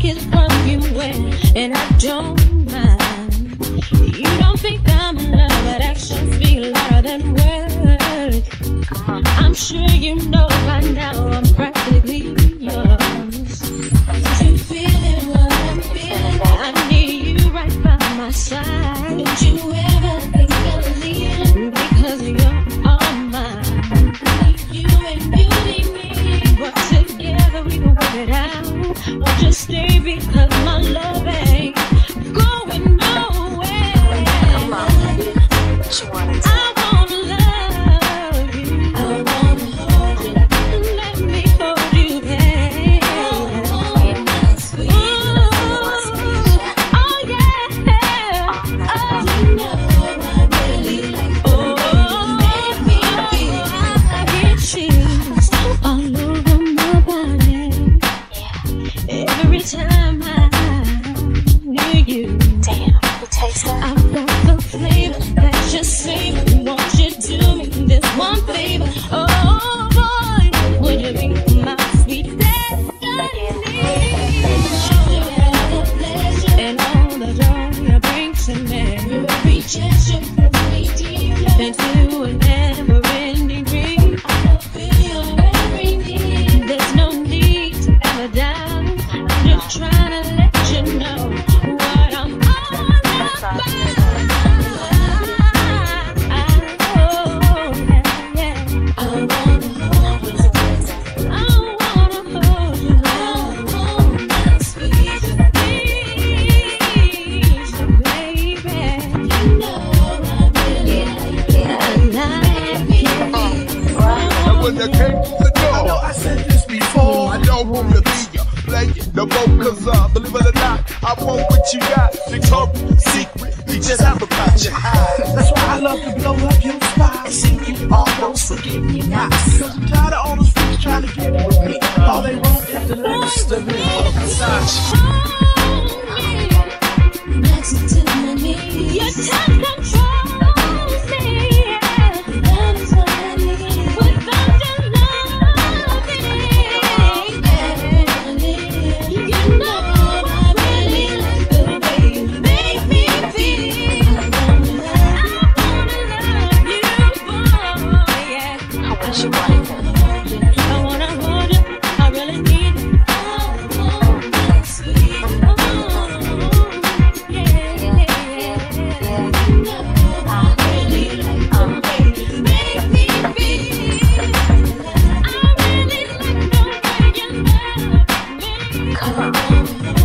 is what you wear, and I don't mind. You don't think I'm in love, but actions speak louder than words. I'm sure you know by now I'm practically yours. You feeling what I'm feeling? I need you right by my side. Don't you ever think of leaving, because you're all mine. You and you need me, but together we can work it out. Won't you stay, because my love ain't going nowhere. Come on, what you wanna do? I wanna love you. I wanna hold you. Let me hold you, babe. Oh, sweet. Oh, yeah. Oh, you know I really like the way you make me feel. I get chills all over my body every time I'm near you. Damn, you taste that? I've got the flavor that you savor. Won't you do me this one favor? Oh boy, would you be my sweet destiny? And all the joy you bring to me, every gesture into a never-ending dream. I feel your every need. There's no need to ever doubt. I'm just trying to let you know what I'm all about. I wanna hold you. I wanna hold you. I wanna squeeze you, please, baby. You know I really like it. I like it. And when I came to the door, I know I said this before. I don't want to be a player no more, cause believe it or not, I want what you got. Victoria's Secret, you just have about your eyes. That's why I love to blow up your spot and see you almost forget me not. Cause I'm tired of all those freaks trying to get with me. All they want is the next to me. Next to my knees, your touch controls me. That is what I need. Without your loving, you know I really like the way you make me feel. I wanna love you, boy, yeah. What you wanna do? I wanna hold you, I really need it. Sweet. Come on.